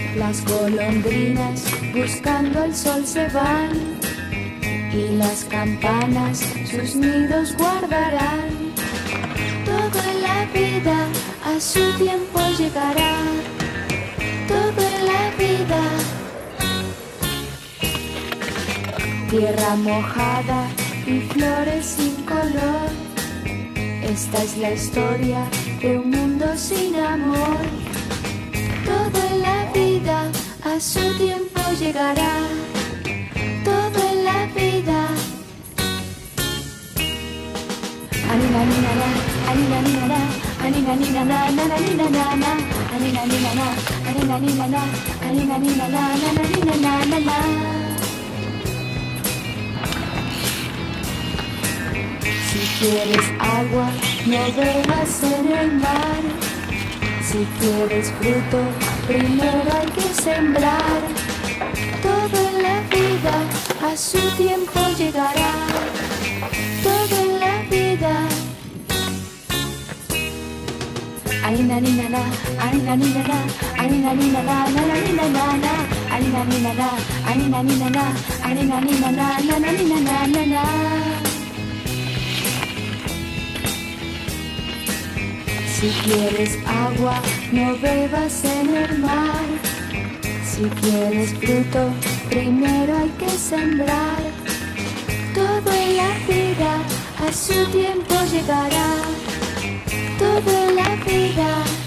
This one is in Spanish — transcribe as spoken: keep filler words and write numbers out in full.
Las golondrinas buscando el sol se van y las campanas sus nidos guardarán. Todo en la vida a su tiempo llegará. Todo en la vida. Tierra mojada y flores sin color. Esta es la historia de un mundo sin amor. Todo en la vida a su tiempo llegará. Todo en la vida. Anina nina na, anina nina na, anina nina na, na na nina na na, anina nina na, anina nina na, anina nina na, na na nina na na na. Si quieres agua, no bebas en el mar. Si quieres fruto, primero hay que sembrar. Todo en la vida a su tiempo llegará. Todo en la vida. Anina nina na, anina nina na, anina nina na, na na nina na na, anina nina na, anina nina na, anina nina na, na na nina na na na. Si quieres agua, no bebas en el mar. Si quieres fruto, primero hay que sembrar. Todo en la vida a su tiempo llegará. Todo en la vida.